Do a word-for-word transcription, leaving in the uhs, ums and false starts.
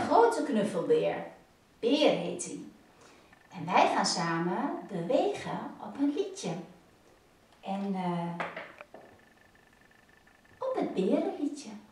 grote knuffelbeer. Beer heet hij. En wij gaan samen bewegen op een liedje. En uh, op het berenliedje.